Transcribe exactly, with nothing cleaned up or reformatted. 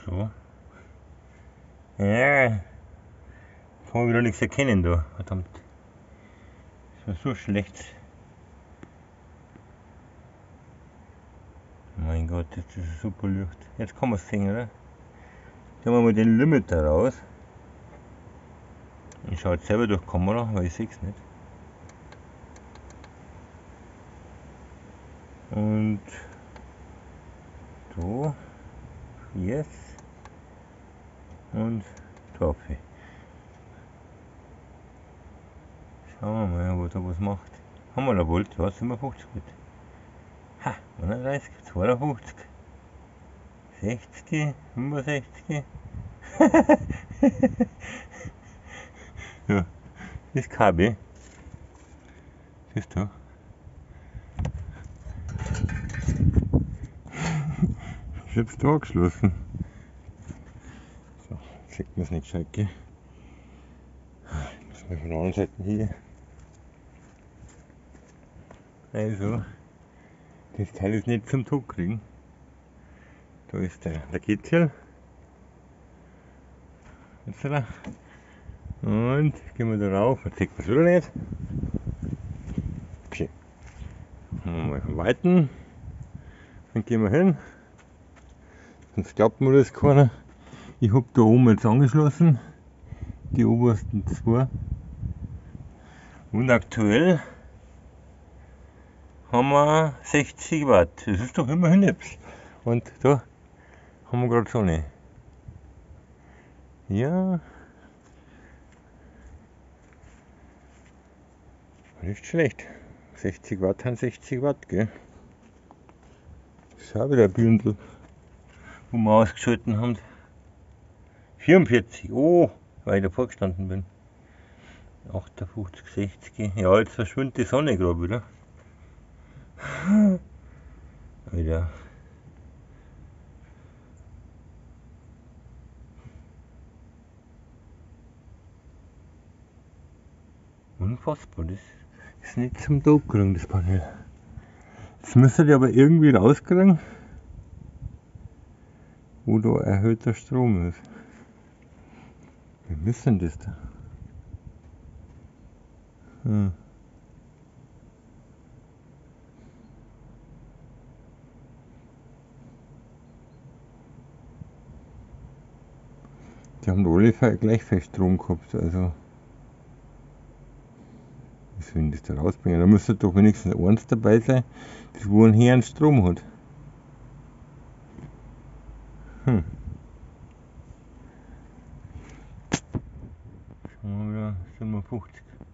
So. Ja. Kann man wieder nichts erkennen da. Verdammt. Das war so schlecht. Mein Gott, das ist super Licht. Jetzt kann man es sehen, oder? Jetzt haben wir mal den Limiter raus. Ich schaue jetzt selber durch die Kamera, weil ich sehe es nicht. Und da, yes. Und Trophy. Schauen wir mal, wo da was macht. Haben wir da Volt? Ja, siebenundfünfzig Volt. Ha, einunddreißig, zweiundfünfzig, sechzig, fünfundsechzig. Ja, das Kabel. Siehst du? Ich hab's da angeschlossen. So, sieht man es nicht gescheit, gell? Müssen wir von der anderen Seite hier. Also, das Teil ist nicht zum Tod kriegen. Da ist der, der Kitzel. Jetzt da. Und gehen wir da rauf. Jetzt sieht man es wieder nicht. Okay. Machen wir mal von Weitem. Dann gehen wir hin. Sonst glaubt mir das keiner. Ich habe da oben jetzt angeschlossen. Die obersten zwei. Und aktuell haben wir sechzig Watt. Das ist doch immerhin nichts. Und da haben wir gerade Sonne. Ja. Nicht schlecht. sechzig Watt haben sechzig Watt, gell? Das ist auch wieder ein Bündel, wo wir ausgeschalten haben. vierundvierzig, oh, weil ich davor gestanden bin. achtundfünfzig, sechzig. Ja, jetzt verschwindet die Sonne gerade wieder. Wieder. Unfassbar, das ist nicht zum Tod kriegen, das Panel. Jetzt müsst ihr aber irgendwie rauskriegen, wo da erhöhter Strom ist. Wir müssen das da. Hm. Die haben alle gleich viel Strom gehabt, also wie sollen das da rausbringen? Da müsste doch wenigstens eins dabei sein, das wo ein Herrn Strom hat. Hm. Schauen wir wieder, siebenundfünfzig.